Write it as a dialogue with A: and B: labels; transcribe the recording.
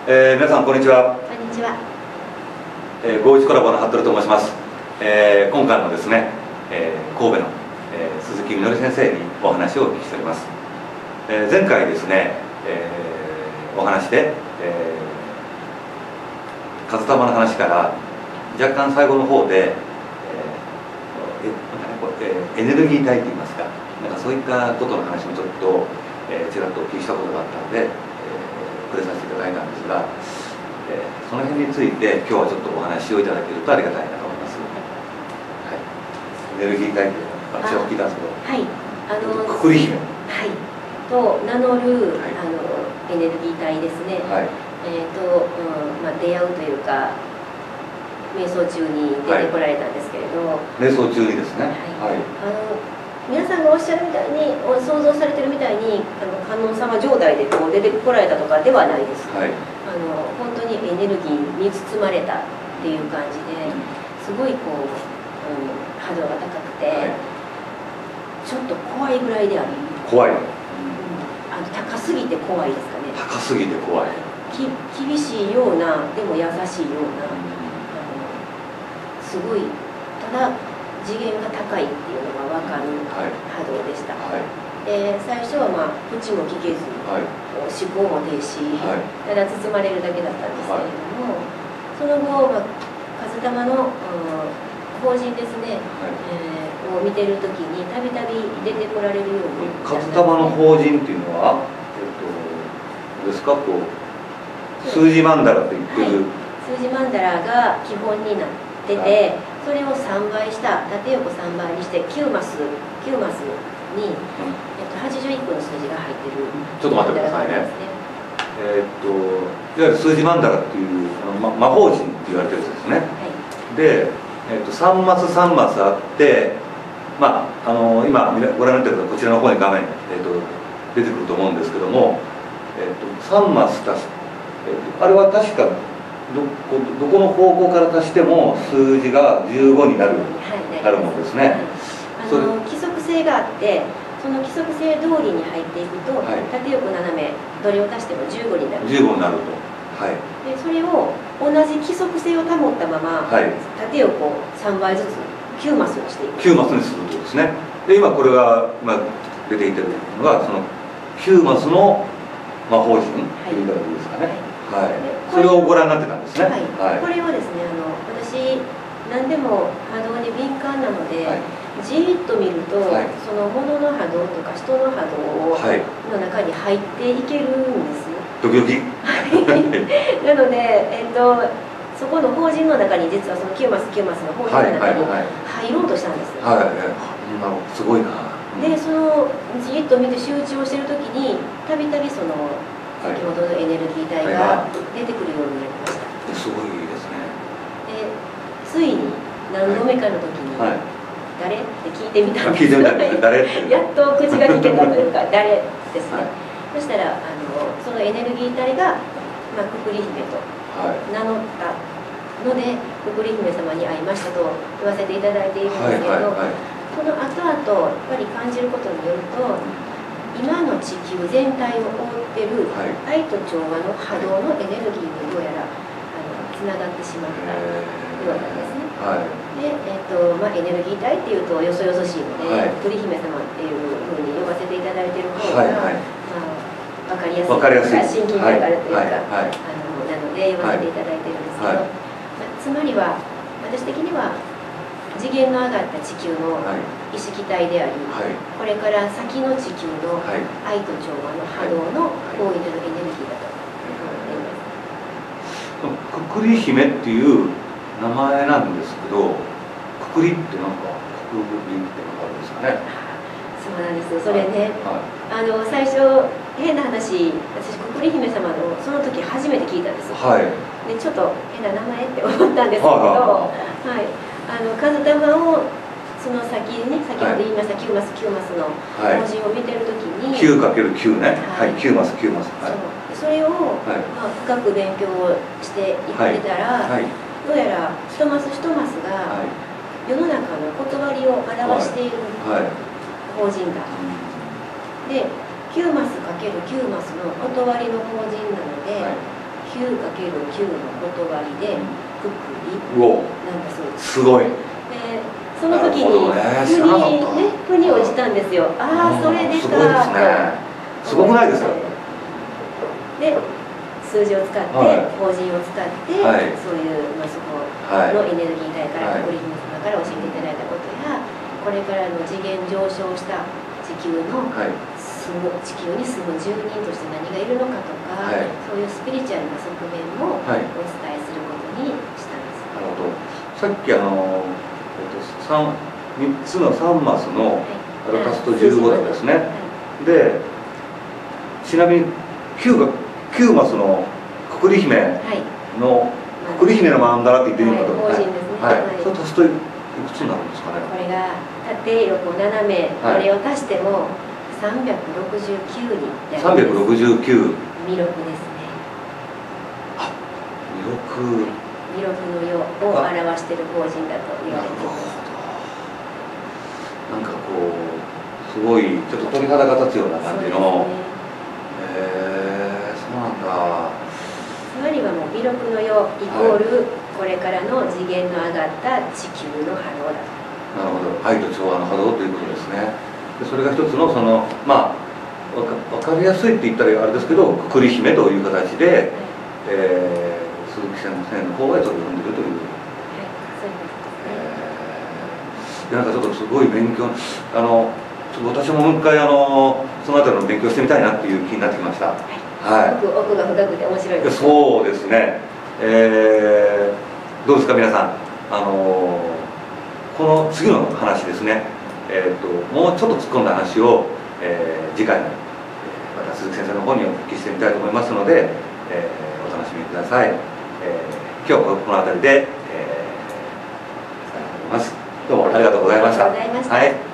A: 皆さんこんにちは。
B: こんにちは。
A: 51コラボの服部と申します。今回もですね、神戸の、鈴木みのり先生にお話をお聞きしております。前回ですね、お話で、風玉の話から若干最後の方で、エネルギー体といいますか、なんかそういったことの話もちょっと、ちらっとお聞きしたことがあったので、触れさせていただいたんですが、その辺について今日はちょっとお話をいただけるとありがたいなと思います。はい、エネルギー体というのは私は聞いたんですけど、
B: はい、
A: くくり姫、
B: はい、と名乗る、
A: はい、
B: エネルギー体ですね。
A: はい、
B: 出会うというか瞑想中に出てこられたんですけれど、
A: 瞑想中にですね、
B: はい、皆さんがおっしゃるみたいに、想像されてるみたいに観音様状態でこう出てこられたとかではないです。
A: はい、
B: 本当にエネルギーに包まれたっていう感じですごいこう、波動が高くて、はい、ちょっと怖いぐらいであり、
A: 怖い、
B: 高すぎて怖いですかね。
A: 高すぎて怖い、
B: 厳しいようなでも優しいような、すごいただ次元が高いっていうのが分かる波動でした。はい、最初は口も聞けず、はい、思考も停止、はい、ただ包まれるだけだったんですけれども、はい、その後、風玉の法人ですね、はい、を見てる時にたびたび出てこられるようになったんですね。
A: 風玉の法人っていうのは、ですか、こう数字曼荼羅と言ってる、
B: はい、数字曼荼羅が基本になってて、はい、それを3倍した縦横3倍にして9マスに、81個の数字が入ってる。
A: ちょっと待ってくださいね。いわゆる数字曼荼羅っていう魔法陣って言われてるやつですね。はい、で、3マス3マスあって、今ご覧になってるこちらの方に画面、出てくると思うんですけども、3マス足す、あれは確かどこの方向から足しても数字が15になる、なるものですね。
B: 規則性があって、その規則性通りに入っていくと、はい、縦横斜めどれを足しても15になる。
A: 15になると。はい。
B: でそれを同じ規則性を保ったまま、はい、縦横3倍ずつ9マスにしていく。
A: 9マスにするとですね。で今これが、出ていてるのがその9マスの魔法陣という形ですかね。はい。はい、それをご覧になってたんですね。はい。
B: はい、これをですね、私何でも波動に敏感なので、はい、じーっと見ると、はい、その物の波動とか人の波動の中に入っていけるんです。
A: ドキドキ。
B: なので、そこの法人の中に実はその9マス9マスの法人の中に入ろうとしたんです。
A: はいはいはい、すごいな。
B: でそのじーっと見て集中をしてる時にたびたびその先ほどのエネルギー体が出てくるようになりました。
A: すごいですね。
B: でついに何度目かの時に、はい、誰って聞いてみたんです。
A: 聞いてみたんです。誰
B: やっと口が聞けたというか誰ですね。はい、そしたらそのエネルギー体が、くくり姫と名乗ったので、くくり姫様に会いましたと言わせていただいているんですけど、その後々やっぱり感じることによると、今の地球全体を覆ってる愛と調和の波動のエネルギーにどうやらつながってしまったようなんですね。はい、で、エネルギー体っていうとよそよそしいので、くくり姫様っていうふうに呼ばせていただいている方が、分かりやすい、親近感があるというか、なので呼ばせていただいてるんですけど、つまりは私的には次元の上がった地球の意識体であり、これから先の地球の愛と調和の波動の大いなるエネルギーだと思っています。
A: くくり姫っていう名前なんですけど、くくりってなんかくくりってのがあるんですかね。
B: そうなんです。それね、最初変な話、私くくり姫様のその時初めて聞いたんです。はい、でちょっと変な名前って思ったんですけど、風玉をその先に先ほど言いました9マス9マスの法人を見てる時に
A: 9×9 ね、9マス9マス、
B: それを深く勉強していってたら、どうやら一マス一マスが世の中の断りを表している法人だ。で9マス ×9 マスの断りの法人なので、 9×9 の断りでくくりなんだそうです。
A: すごい。
B: でその時に腑に落ちたんですよ。ああそれでか。
A: すごいですね。すごくないですか。
B: で数字を使って、法人を使って、そういう、そこのエネルギー体から国立姫様から教えていただいたことや、これからの次元上昇した地球の、地球に住む住人として何がいるのかとか、そういうスピリチュアルな側面もお伝えすることにしたんです。
A: なるほど。さっき3つの3マスの足すと15なんですね。でちなみに9マスのくくり姫のくくり姫のマンダラって言っていいのかと。
B: 法人ですね。
A: それ足すといくつになるんですかね。
B: これが縦横斜め、これを足しても369になります。
A: 369。
B: 弥勒ですね。
A: あ、弥勒。
B: 弥勒の世を表している法人だと言われています。
A: なんかこうすごいちょっと鳥肌が立つような感じの。そうなんだ。
B: つまりはもう弥勒の世イコールこれからの次元の上がった地球の波動だと。
A: なるほど。愛と調和の波動ということですね。でそれが一つの分かりやすいって言ったらあれですけど、くくり姫という形で、鈴木先生の方がそれを読んでるという。なんかちょっとすごい勉強、私ももう一回そのあたりの勉強してみたいなっていう気になってきました。
B: すごく奥が深くて面白いです。
A: そうですね。どうですか皆さん。この次の話ですね。もうちょっと突っ込んだ話を、次回の、また鈴木先生の方にお聞きしてみたいと思いますので、お楽しみください。今日はこの辺りで、伝えたいと思います。どうもありがとうございました。
B: ありがとうございました。